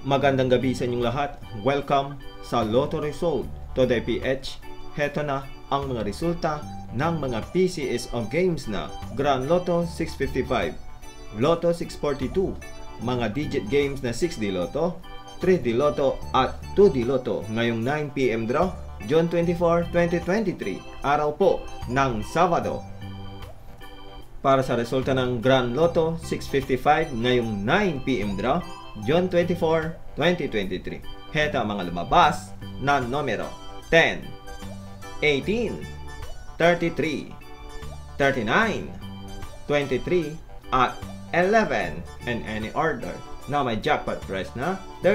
Magandang gabi sa inyong lahat. Welcome sa Lotto Result Today PH. Heto na ang mga resulta ng mga Pcso games na Grand Lotto 655, Lotto 642, mga digit games na 6D Lotto, 3D Lotto at 2D Lotto ngayong 9 PM draw, June 24, 2023, araw po ng Sabado. Para sa resulta ng Grand Lotto 655 ngayong 9 PM draw, June 24, 2023. Heto ang mga lumabas na numero 10, 18, 33, 39, 23, at 11 in any order na may jackpot prize na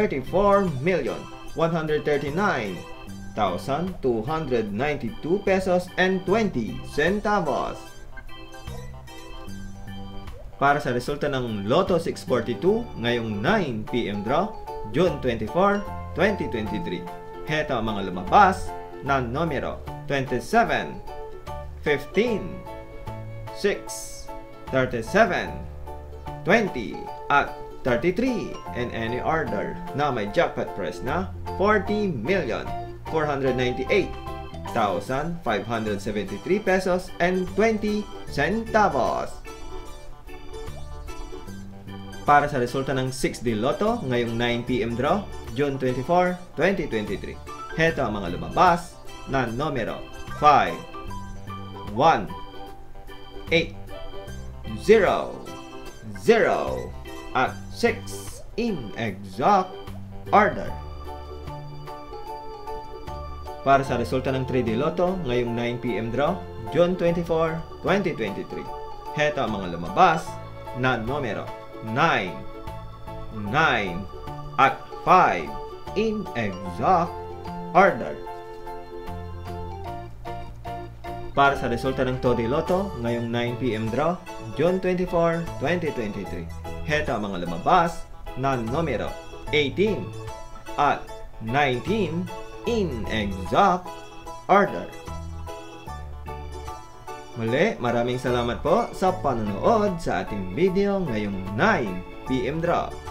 34,139,292 pesos and 20 centavos. Para sa resulta ng Lotto 642 ngayong 9 PM draw, June 24, 2023. Heto ang mga lumabas na numero 27, 15, 6, 37, 20, at 33 in any order na may jackpot prize na 40,498,573 pesos and 20 centavos. Para sa resulta ng 6D Lotto ngayong 9 PM draw, June 24, 2023. Heto ang mga lumabas na numero 5, 1, 8, 0, 0, at 6 in exact order. Para sa resulta ng 3D Lotto ngayong 9 PM draw, June 24, 2023. Heto ang mga lumabas na numero 9, 9, at 5 in exact order. Para sa resulta ng 2D Lotto ngayong 9 PM draw, June 24, 2023. Heto ang mga lumabas na numero 18 at 19 in exact order. Muli, maraming salamat po sa panonood sa ating video ngayong 9 PM draw.